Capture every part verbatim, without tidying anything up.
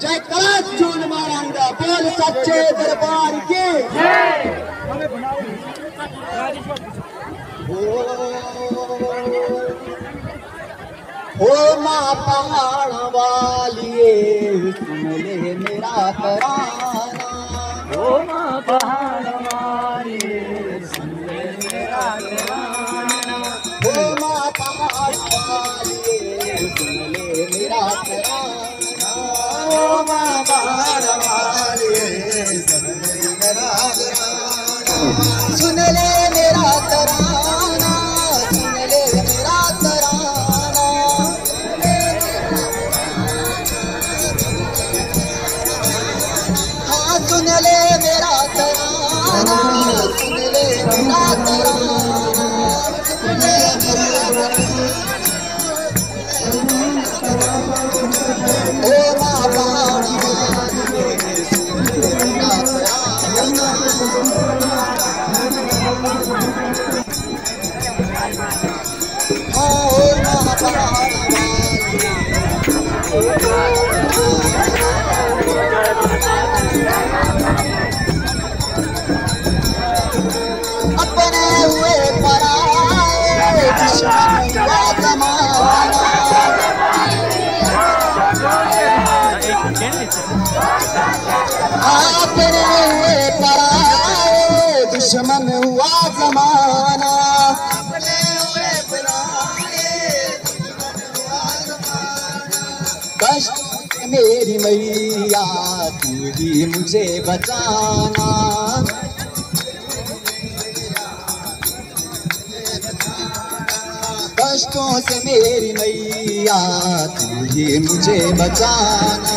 जय कला चून मारंगा बोल सच्चे दरबार की ओ माँ पहाड़ वालिए सुन ले मेरा तराना। ओ माँ पहाड़ वालिए सुन ले मेरा तराना। ओ माँ पहाड़ वालिए सुन ले मेरा तराना। ओ माँ पहाड़ वालिए सुन ले मेरा तराना। सुन ले मेरा तराना, सुन ले मेरा तराना। हाँ सुन ले मेरा तराना, सुन ले मेरा तराना। ओ माँ पहाड़ वालिए सुन ले मेरा तराना। हाँ ओ माँ पहाड़ वालिए अपने हुए पराए दुश्मन हुआ जमाना। अपने हुए पराए दुश्मन हुआ जमाना। कष्ट मेरी मैया तू ही मुझे बचाना। कष्टों से मेरी मैया तू ही मुझे बचाना।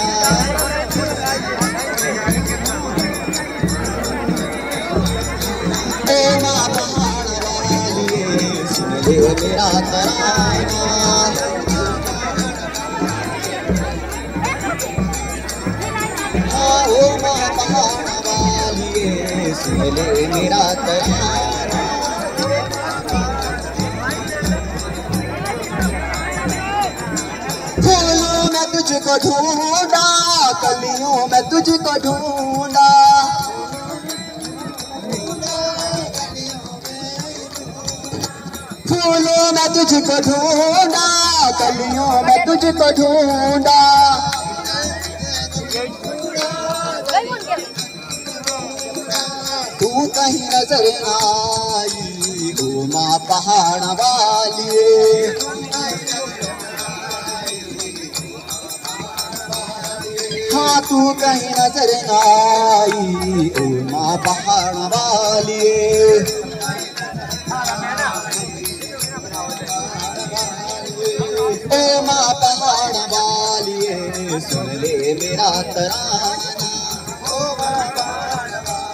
ओ माँ पहाड़ वालिए सुन ले मेरा तराना। हाँ ओ माँ पहाड़ वालिए सुन ले मेरा तराना। फूलों में तुझको ढूंढा, कलियों में तुझको ढूंढा। फूलों में तुझको ढूंढा, कलियों में तुझको ढूंढा। तू कहीं नजर आई ओ माँ पहाड़ वालिए। हाँ तू कहीं नजर आई ओ माँ पहाड़ वालिए। ओ माँ पहाड़ वालिए सुन ले मेरा तराना। ओ माँ पहाड़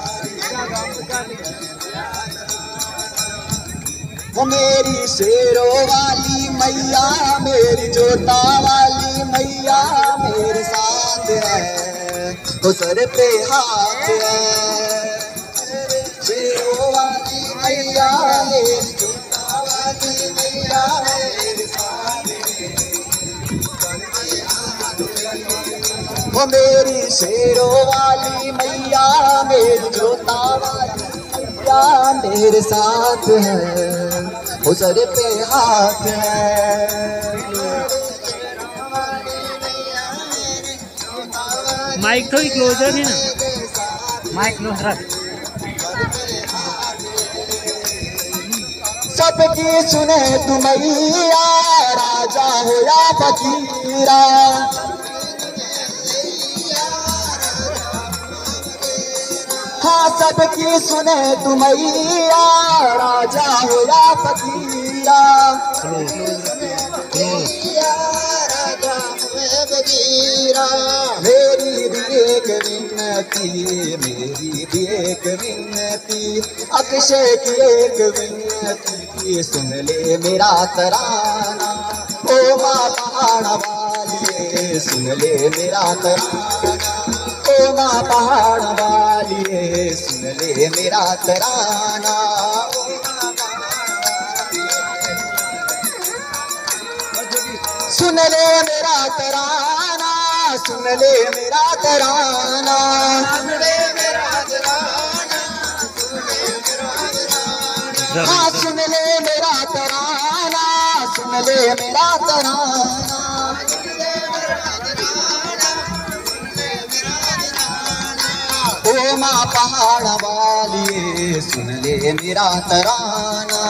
वो मेरी शेरों वाली मैया, मेरी जोता वाली मैया मेरे साथ है, वो सर पे हाथ है। शेरों वाली मैया, मेरी जोता वाली मैया मेरे साथ है। वो मेरी शेरों वाली मैया, मेरी जोता वाली मैया मेरे साथ है, वो सर पे हाथ है। माइक थोड़ी क्लोज रखी ना, माइक क्लोज रख। सबकी सुने तू मैया, राजा हो या फकीरा। हाँ सबकी सुने तू मैया, राजा हो या फकीरा। राजा हुए फकीरा। मेरी भी एक विनती, मेरी भी एक विनती, अक्षय की एक विनती, सुन ले मेरा तराना। ओ माँ पहाड़ वालिए सुन ले मेरा तराना। ओ माँ पहाड़ वालिए सुन ले मेरा तराना। सुन ले मेरा तराना, सुन ले मेरा तराना, हाँ सुन ले मेरा तराना, सुन ले मेरा तराना। ओ माँ पहाड़ वाली सुन ले मेरा तराना,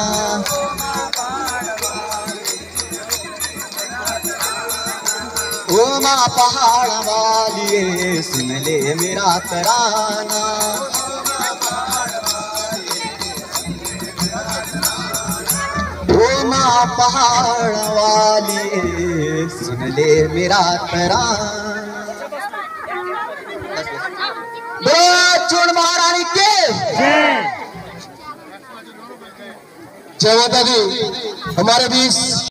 ओ माँ पहाड़ वाली सुन ले मेरा तराना। ओ माँ पहाड़ वाली सुन ले मेरा तराना। चूड़ महारानी के जय माता दी। हमारे बीच